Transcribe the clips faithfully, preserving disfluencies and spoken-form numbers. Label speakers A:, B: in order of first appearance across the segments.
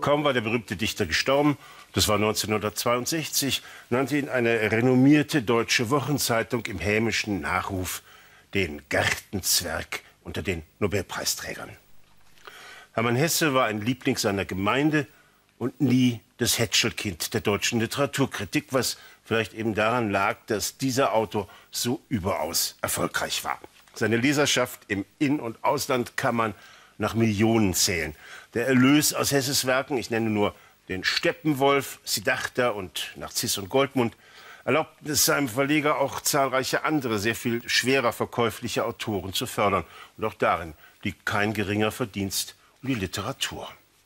A: Kaum war der berühmte Dichter gestorben, das war neunzehnhundertzweiundsechzig, nannte ihn eine renommierte deutsche Wochenzeitung im hämischen Nachruf den Gartenzwerg unter den Nobelpreisträgern. Hermann Hesse war ein Liebling seiner Gemeinde und nie das Hätschelkind der deutschen Literaturkritik, was vielleicht eben daran lag, dass dieser Autor so überaus erfolgreich war. Seine Leserschaft im In- und Ausland kann man nach Millionen zählen. Der Erlös aus Hesses Werken, ich nenne nur den Steppenwolf, Siddhartha und Narziss und Goldmund, erlaubt es seinem Verleger auch zahlreiche andere, sehr viel schwerer verkäufliche Autoren zu fördern. Und auch darin liegt kein geringer Verdienst um die Literatur.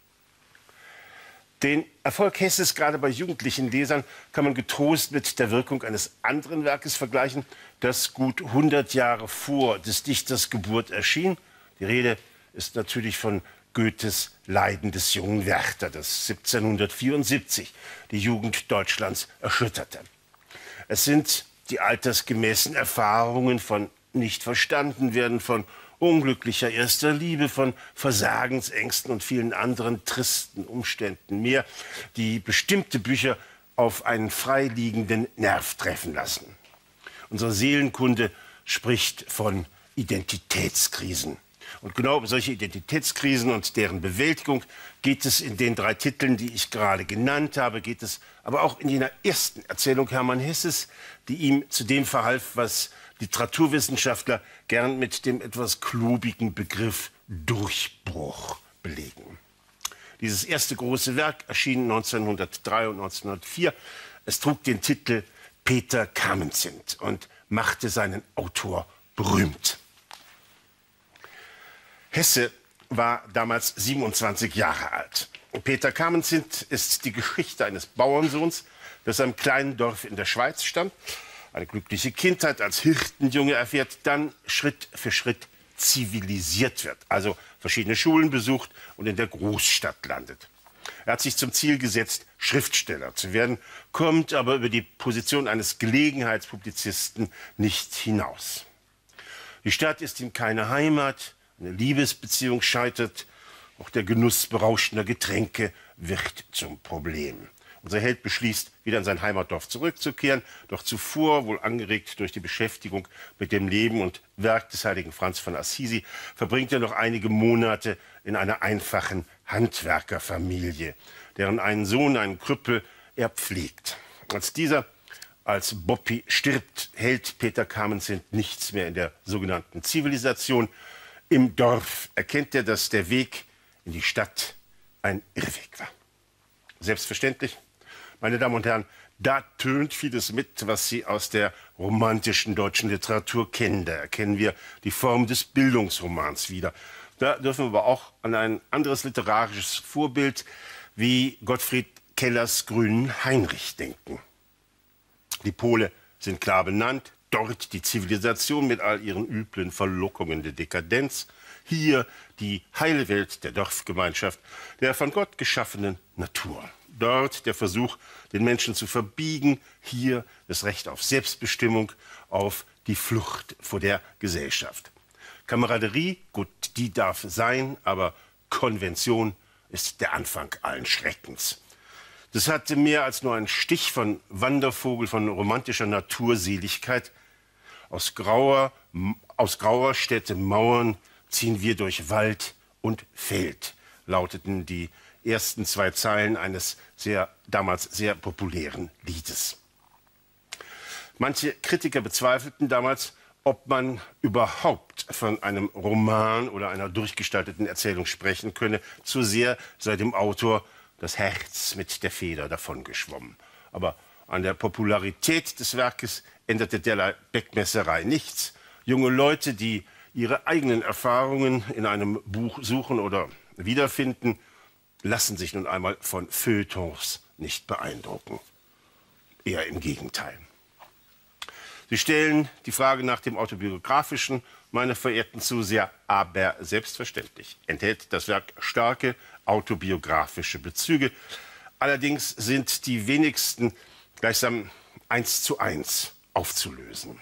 A: Den Erfolg Hesses, gerade bei jugendlichen Lesern, kann man getrost mit der Wirkung eines anderen Werkes vergleichen, das gut hundert Jahre vor des Dichters Geburt erschien. Die Rede ist natürlich von Goethes Leiden des jungen Werther, das siebzehnhundertvierundsiebzig die Jugend Deutschlands erschütterte. Es sind die altersgemäßen Erfahrungen von nicht verstanden werden, von unglücklicher erster Liebe, von Versagensängsten und vielen anderen tristen Umständen mehr, die bestimmte Bücher auf einen freiliegenden Nerv treffen lassen. Unsere Seelenkunde spricht von Identitätskrisen. Und genau um solche Identitätskrisen und deren Bewältigung geht es in den drei Titeln, die ich gerade genannt habe, geht es aber auch in jener ersten Erzählung Hermann Hesses, die ihm zu dem verhalf, was Literaturwissenschaftler gern mit dem etwas klobigen Begriff Durchbruch belegen. Dieses erste große Werk erschien neunzehnhundertdrei und neunzehnhundertvier. Es trug den Titel Peter Camenzind und machte seinen Autor berühmt. Hesse war damals siebenundzwanzig Jahre alt. Peter Camenzind ist die Geschichte eines Bauernsohns, der aus einem kleinen Dorf in der Schweiz stammt, eine glückliche Kindheit als Hirtenjunge erfährt, dann Schritt für Schritt zivilisiert wird, also verschiedene Schulen besucht und in der Großstadt landet. Er hat sich zum Ziel gesetzt, Schriftsteller zu werden, kommt aber über die Position eines Gelegenheitspublizisten nicht hinaus. Die Stadt ist ihm keine Heimat, eine Liebesbeziehung scheitert, auch der Genuss berauschender Getränke wird zum Problem. Unser Held beschließt, wieder in sein Heimatdorf zurückzukehren, doch zuvor, wohl angeregt durch die Beschäftigung mit dem Leben und Werk des heiligen Franz von Assisi, verbringt er noch einige Monate in einer einfachen Handwerkerfamilie, deren einen Sohn, einen Krüppel, er pflegt. Als dieser als Boppi stirbt, hält Peter Camenzind nichts mehr in der sogenannten Zivilisation. Im Dorf erkennt er, dass der Weg in die Stadt ein Irrweg war. Selbstverständlich, meine Damen und Herren, da tönt vieles mit, was Sie aus der romantischen deutschen Literatur kennen. Da erkennen wir die Form des Bildungsromans wieder. Da dürfen wir aber auch an ein anderes literarisches Vorbild wie Gottfried Kellers Grünen Heinrich denken. Die Pole sind klar benannt. Dort die Zivilisation mit all ihren üblen Verlockungen der Dekadenz. Hier die heile Welt der Dorfgemeinschaft, der von Gott geschaffenen Natur. Dort der Versuch, den Menschen zu verbiegen. Hier das Recht auf Selbstbestimmung, auf die Flucht vor der Gesellschaft. Kameraderie, gut, die darf sein, aber Konvention ist der Anfang allen Schreckens. Das hatte mehr als nur einen Stich von Wandervogel, von romantischer Naturseligkeit. Aus grauer, aus grauer Städte Mauern ziehen wir durch Wald und Feld, lauteten die ersten zwei Zeilen eines sehr, damals sehr populären Liedes. Manche Kritiker bezweifelten damals, ob man überhaupt von einem Roman oder einer durchgestalteten Erzählung sprechen könne. Zu sehr sei dem Autor das Herz mit der Feder davongeschwommen. Aber an der Popularität des Werkes änderte derlei Beckmesserei nichts. Junge Leute, die ihre eigenen Erfahrungen in einem Buch suchen oder wiederfinden, lassen sich nun einmal von Feuilletons nicht beeindrucken. Eher im Gegenteil. Sie stellen die Frage nach dem Autobiografischen, meine verehrten Zuseher, aber selbstverständlich enthält das Werk starke autobiografische Bezüge. Allerdings sind die wenigsten gleichsam eins zu eins aufzulösen.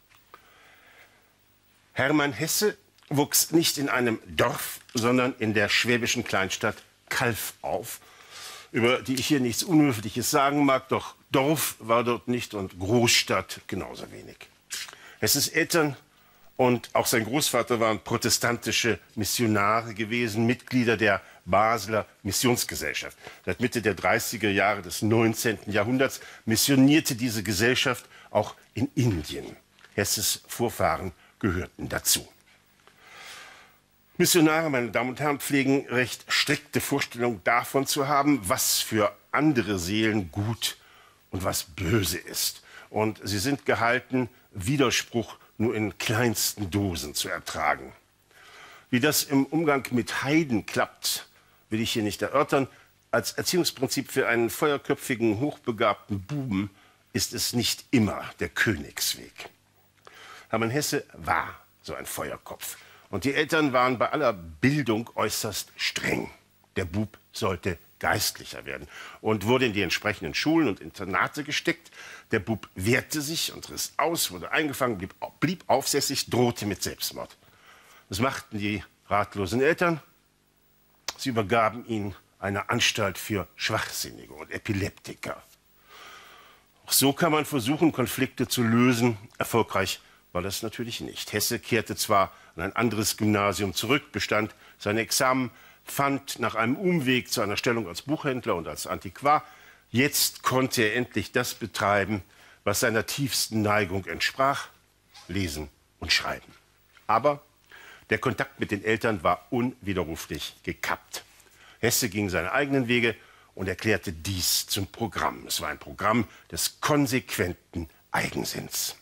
A: Hermann Hesse wuchs nicht in einem Dorf, sondern in der schwäbischen Kleinstadt Calw auf. über die ich hier nichts Unhöfliches sagen mag, doch Dorf war dort nicht und Großstadt genauso wenig. Hesses Eltern und auch sein Großvater waren protestantische Missionare gewesen, Mitglieder der Basler Missionsgesellschaft. Seit Mitte der dreißiger Jahre des neunzehnten Jahrhunderts missionierte diese Gesellschaft auch in Indien. Hesses Vorfahren gehörten dazu. Missionare, meine Damen und Herren, pflegen recht strikte Vorstellungen davon zu haben, was für andere Seelen gut und was böse ist. Und sie sind gehalten, Widerspruch nur in kleinsten Dosen zu ertragen. Wie das im Umgang mit Heiden klappt, will ich hier nicht erörtern. Als Erziehungsprinzip für einen feuerköpfigen, hochbegabten Buben ist es nicht immer der Königsweg. Hermann Hesse war so ein Feuerkopf. Und die Eltern waren bei aller Bildung äußerst streng. Der Bub sollte Geistlicher werden und wurde in die entsprechenden Schulen und Internate gesteckt. Der Bub wehrte sich und riss aus, wurde eingefangen, blieb, blieb aufsässig, drohte mit Selbstmord. Das machten die ratlosen Eltern. Sie übergaben ihn einer Anstalt für Schwachsinnige und Epileptiker. Auch so kann man versuchen, Konflikte zu lösen. Erfolgreich war das natürlich nicht. Hesse kehrte zwar an ein anderes Gymnasium zurück, bestand seine Examen, fand nach einem Umweg zu einer Stellung als Buchhändler und als Antiquar. Jetzt konnte er endlich das betreiben, was seiner tiefsten Neigung entsprach: Lesen und Schreiben. Aber der Kontakt mit den Eltern war unwiderruflich gekappt. Hesse ging seine eigenen Wege und erklärte dies zum Programm. Es war ein Programm des konsequenten Eigensinns.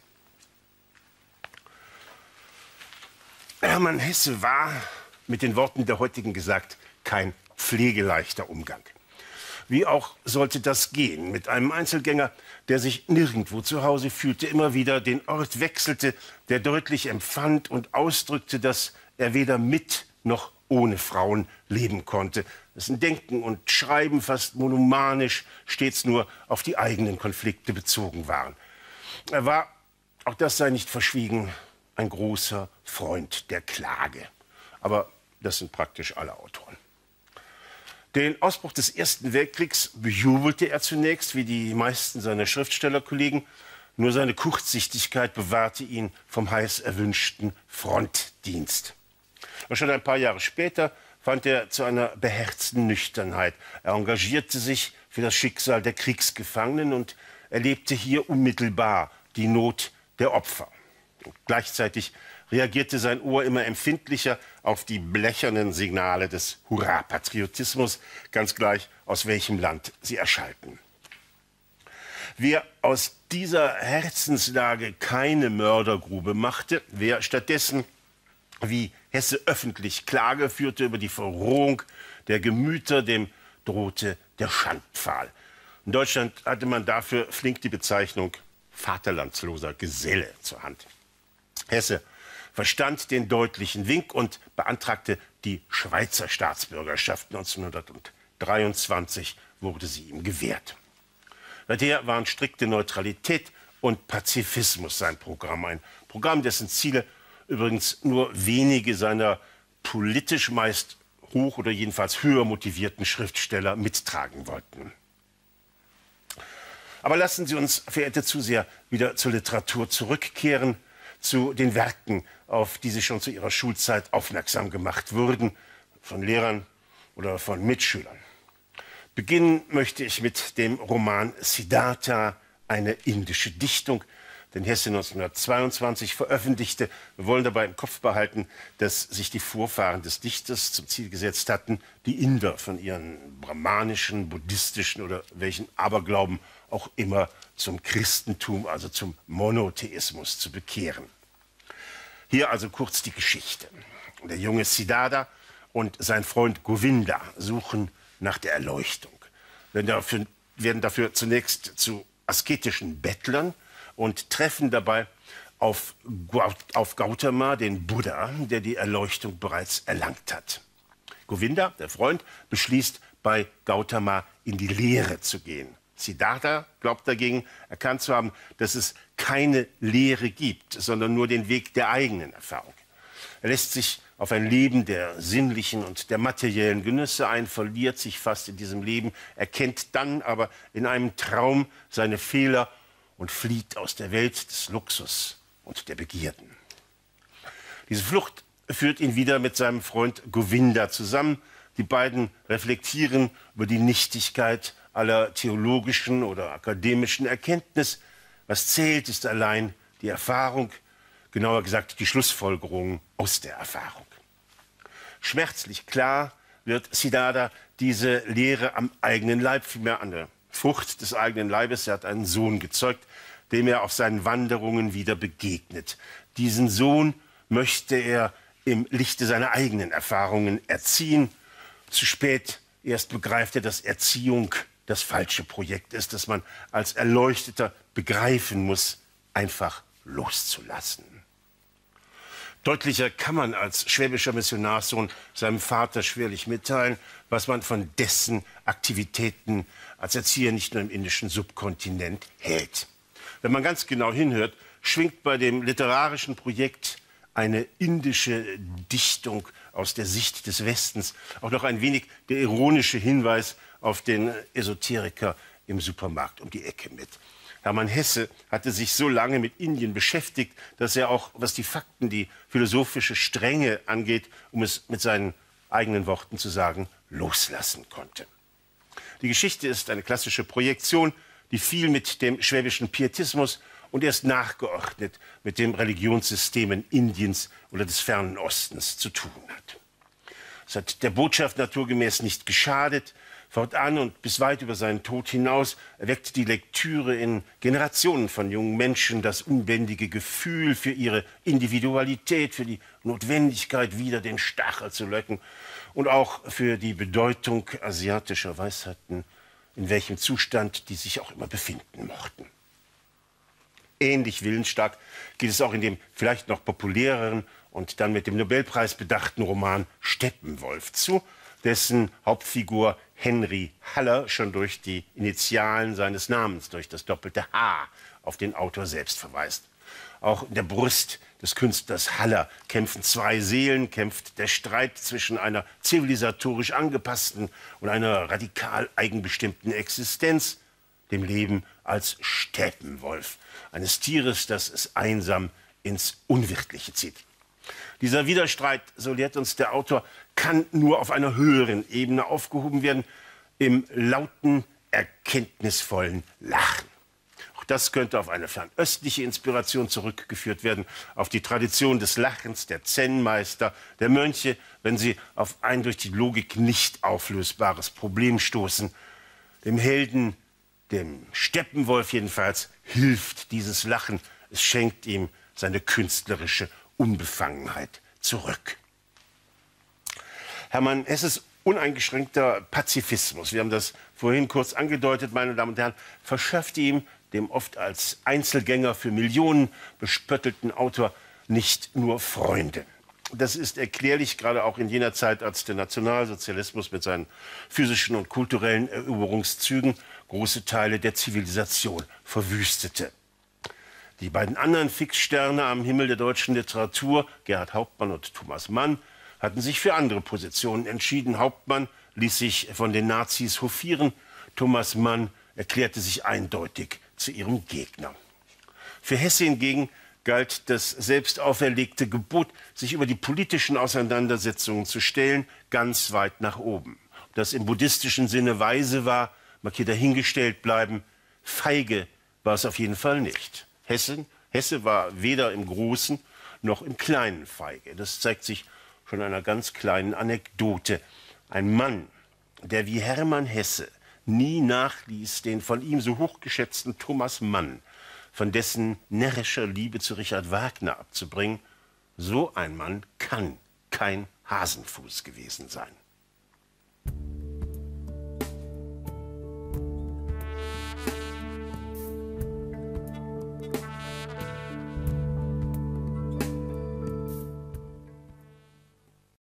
A: Hermann Hesse war, mit den Worten der heutigen gesagt, kein pflegeleichter Umgang. Wie auch sollte das gehen mit einem Einzelgänger, der sich nirgendwo zu Hause fühlte, immer wieder den Ort wechselte, der deutlich empfand und ausdrückte, dass er weder mit noch ohne Frauen leben konnte, dessen Denken und Schreiben fast monomanisch stets nur auf die eigenen Konflikte bezogen waren. Er war, auch das sei nicht verschwiegen, ein großer Freund der Klage. Aber das sind praktisch alle Autoren. Den Ausbruch des Ersten Weltkriegs bejubelte er zunächst, wie die meisten seiner Schriftstellerkollegen. Nur seine Kurzsichtigkeit bewahrte ihn vom heiß erwünschten Frontdienst. Aber schon ein paar Jahre später fand er zu einer beherzten Nüchternheit. Er engagierte sich für das Schicksal der Kriegsgefangenen und erlebte hier unmittelbar die Not der Opfer. Und gleichzeitig reagierte sein Ohr immer empfindlicher auf die blechernen Signale des Hurra-Patriotismus, ganz gleich, aus welchem Land sie erschallten. Wer aus dieser Herzenslage keine Mördergrube machte, wer stattdessen, wie Hesse öffentlich Klage führte über die Verrohung der Gemüter, dem drohte der Schandpfahl. In Deutschland hatte man dafür flink die Bezeichnung vaterlandsloser Geselle zur Hand. Hesse verstand den deutlichen Wink und beantragte die Schweizer Staatsbürgerschaft. neunzehnhundertdreiundzwanzig wurde sie ihm gewährt. Seither waren strikte Neutralität und Pazifismus sein Programm. Ein Programm, dessen Ziele übrigens nur wenige seiner politisch meist hoch oder jedenfalls höher motivierten Schriftsteller mittragen wollten. Aber lassen Sie uns, verehrte Zuseher, wieder zur Literatur zurückkehren, zu den Werken, auf die Sie schon zu Ihrer Schulzeit aufmerksam gemacht wurden, von Lehrern oder von Mitschülern. Beginnen möchte ich mit dem Roman Siddhartha, eine indische Dichtung, den Hesse neunzehnhundertzweiundzwanzig veröffentlichte. Wir wollen dabei im Kopf behalten, dass sich die Vorfahren des Dichters zum Ziel gesetzt hatten, die Inder von ihren brahmanischen, buddhistischen oder welchen Aberglauben auch immer zum Christentum, also zum Monotheismus zu bekehren. Hier also kurz die Geschichte. Der junge Siddhartha und sein Freund Govinda suchen nach der Erleuchtung, werden dafür, werden dafür zunächst zu asketischen Bettlern und treffen dabei auf, auf Gautama, den Buddha, der die Erleuchtung bereits erlangt hat. Govinda, der Freund, beschließt, bei Gautama in die Lehre zu gehen. Siddhartha glaubt dagegen erkannt zu haben, dass es keine Lehre gibt, sondern nur den Weg der eigenen Erfahrung. Er lässt sich auf ein Leben der sinnlichen und der materiellen Genüsse ein, verliert sich fast in diesem Leben, erkennt dann aber in einem Traum seine Fehler und flieht aus der Welt des Luxus und der Begierden. Diese Flucht führt ihn wieder mit seinem Freund Govinda zusammen. Die beiden reflektieren über die Nichtigkeit aller theologischen oder akademischen Erkenntnis. Was zählt, ist allein die Erfahrung, genauer gesagt die Schlussfolgerung aus der Erfahrung. Schmerzlich klar wird Siddhartha diese Lehre am eigenen Leib, vielmehr an der Frucht des eigenen Leibes. Er hat einen Sohn gezeugt, dem er auf seinen Wanderungen wieder begegnet. Diesen Sohn möchte er im Lichte seiner eigenen Erfahrungen erziehen. Zu spät erst begreift er, dass Erziehung das falsche Projekt ist, das man als Erleuchteter begreifen muss, einfach loszulassen. Deutlicher kann man als schwäbischer Missionarssohn seinem Vater schwerlich mitteilen, was man von dessen Aktivitäten als Erzieher nicht nur im indischen Subkontinent hält. Wenn man ganz genau hinhört, schwingt bei dem literarischen Projekt eine indische Dichtung aus der Sicht des Westens, auch noch ein wenig der ironische Hinweis auf den Esoteriker im Supermarkt um die Ecke mit. Hermann Hesse hatte sich so lange mit Indien beschäftigt, dass er auch, was die Fakten, die philosophische Strenge angeht, um es mit seinen eigenen Worten zu sagen, loslassen konnte. Die Geschichte ist eine klassische Projektion, die viel mit dem schwäbischen Pietismus und erst nachgeordnet mit den Religionssystemen Indiens oder des Fernen Ostens zu tun hat. Es hat der Botschaft naturgemäß nicht geschadet. Fortan und bis weit über seinen Tod hinaus erweckt die Lektüre in Generationen von jungen Menschen das unbändige Gefühl für ihre Individualität, für die Notwendigkeit, wieder den Stachel zu löcken und auch für die Bedeutung asiatischer Weisheiten, in welchem Zustand die sich auch immer befinden mochten. Ähnlich willensstark geht es auch in dem vielleicht noch populäreren und dann mit dem Nobelpreis bedachten Roman Steppenwolf zu, dessen Hauptfigur Henry Haller schon durch die Initialen seines Namens, durch das doppelte H, auf den Autor selbst verweist. Auch in der Brust des Künstlers Haller kämpfen zwei Seelen, kämpft der Streit zwischen einer zivilisatorisch angepassten und einer radikal eigenbestimmten Existenz, dem Leben als Steppenwolf, eines Tieres, das es einsam ins Unwirtliche zieht. Dieser Widerstreit, so lehrt uns der Autor, kann nur auf einer höheren Ebene aufgehoben werden, im lauten, erkenntnisvollen Lachen. Auch das könnte auf eine fernöstliche Inspiration zurückgeführt werden, auf die Tradition des Lachens der Zen-Meister, der Mönche, wenn sie auf ein durch die Logik nicht auflösbares Problem stoßen. Dem Helden, dem Steppenwolf jedenfalls, hilft dieses Lachen. Es schenkt ihm seine künstlerische Unbefangenheit zurück. Hermann Hesses uneingeschränkter Pazifismus, wir haben das vorhin kurz angedeutet, meine Damen und Herren, verschaffte ihm, dem oft als Einzelgänger für Millionen bespöttelten Autor, nicht nur Freunde. Das ist erklärlich, gerade auch in jener Zeit, als der Nationalsozialismus mit seinen physischen und kulturellen Eroberungszügen große Teile der Zivilisation verwüstete. Die beiden anderen Fixsterne am Himmel der deutschen Literatur, Gerhard Hauptmann und Thomas Mann, hatten sich für andere Positionen entschieden. Hauptmann ließ sich von den Nazis hofieren. Thomas Mann erklärte sich eindeutig zu ihrem Gegner. Für Hesse hingegen galt das selbst auferlegte Gebot, sich über die politischen Auseinandersetzungen zu stellen, ganz weit nach oben. Ob das im buddhistischen Sinne weise war, mag hier dahingestellt bleiben. Feige war es auf jeden Fall nicht. Hessen, Hesse war weder im Großen noch im Kleinen feige. Das zeigt sich schon in einer ganz kleinen Anekdote. Ein Mann, der wie Hermann Hesse nie nachließ, den von ihm so hochgeschätzten Thomas Mann von dessen närrischer Liebe zu Richard Wagner abzubringen, so ein Mann kann kein Hasenfuß gewesen sein.